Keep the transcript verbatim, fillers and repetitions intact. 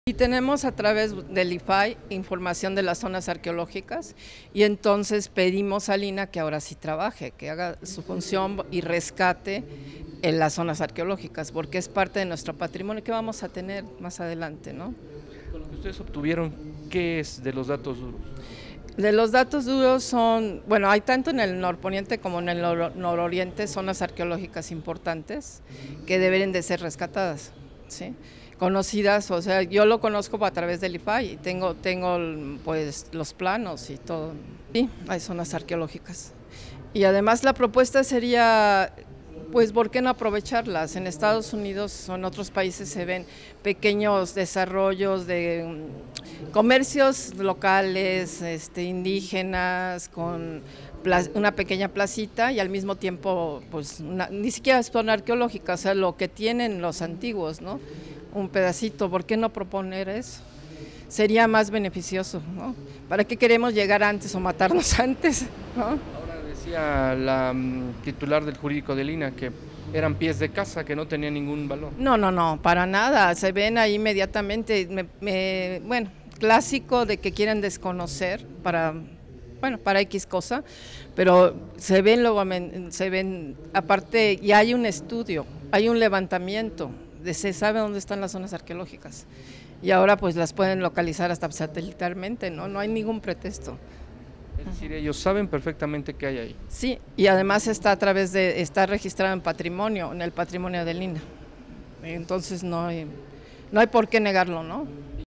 Y tenemos a través del I F A I información de las zonas arqueológicas y entonces pedimos a Lina que ahora sí trabaje, que haga su función y rescate en las zonas arqueológicas, porque es parte de nuestro patrimonio que vamos a tener más adelante, ¿no? Con lo que ustedes obtuvieron, ¿qué es de los datos duros? De los datos duros son, bueno, hay tanto en el norponiente como en el nor nororiente zonas arqueológicas importantes que deben de ser rescatadas, ¿sí? Conocidas, o sea, yo lo conozco a través del I F A I y tengo, tengo pues los planos y todo. Sí, hay zonas arqueológicas. Y además la propuesta sería, pues, ¿por qué no aprovecharlas? En Estados Unidos o en otros países se ven pequeños desarrollos de comercios locales, este, indígenas, con una pequeña placita y al mismo tiempo, pues, una, ni siquiera zona arqueológica, o sea, lo que tienen los antiguos, ¿no? Un pedacito, ¿por qué no proponer eso? Sería más beneficioso, ¿no? ¿Para qué queremos llegar antes o matarnos antes, ¿no? Ahora decía la um, titular del jurídico de Lina que eran pies de casa, que no tenían ningún valor. No, no, no, para nada, se ven ahí inmediatamente, me, me, bueno, clásico de que quieren desconocer para, bueno, para X cosa, pero se ven luego, se ven, aparte, y hay un estudio, hay un levantamiento, de, se sabe dónde están las zonas arqueológicas, y ahora pues las pueden localizar hasta satelitarmente, ¿no? No hay ningún pretexto. Es decir, ellos saben perfectamente qué hay ahí. Sí, y además está a través de, está registrado en patrimonio, en el patrimonio de Lina, entonces no hay, no hay por qué negarlo, ¿no?